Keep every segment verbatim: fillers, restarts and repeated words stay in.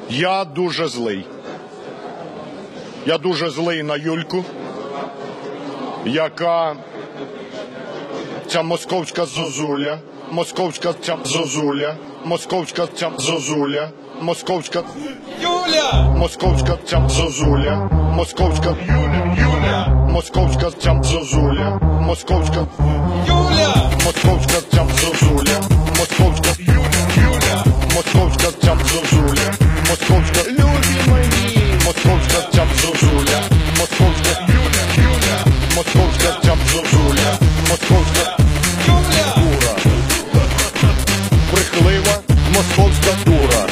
Я дуже злий. Я дуже злий на Юльку, яка ця московська зозуля, московська ця зозуля, московська ця зозуля, московська Юля! московська ця зозуля, московська Юля, Юля, московська ця зозуля, московська Юля! московська ця зозуля, московська Юля, Юля, московська ця зозуля, московська любі мої, московська ця зозуля, московська Юля, Юля, московська ця зозуля, московська Юля! дура, брехлива московська дура,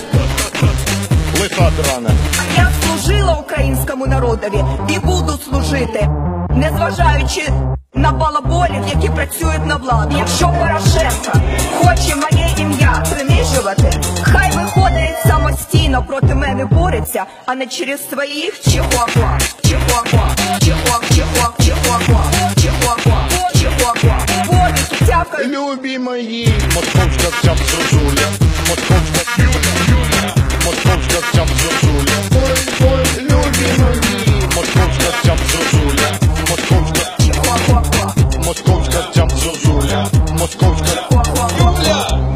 лиха драна. Я служила українському народові і буду служити, незважаючи на балаболів, які працюють на владу. Якщо Порошенко хоче моє ім'я принижувати, хай виходить самостійно проти мене бореться, а не через своїх чихуахуа, чихуахуа, чихуах, чихуах, чихуахуа, чихуахуа, чихуахуа. Ворики тявкають. Любі мої, московська ця зозуля, московська Юля, Юля, московська ця зозуля, ой, ой, любі мої, московська ця зозуля, московська, Чихуахуа, московська ця зозуля, московська Юля!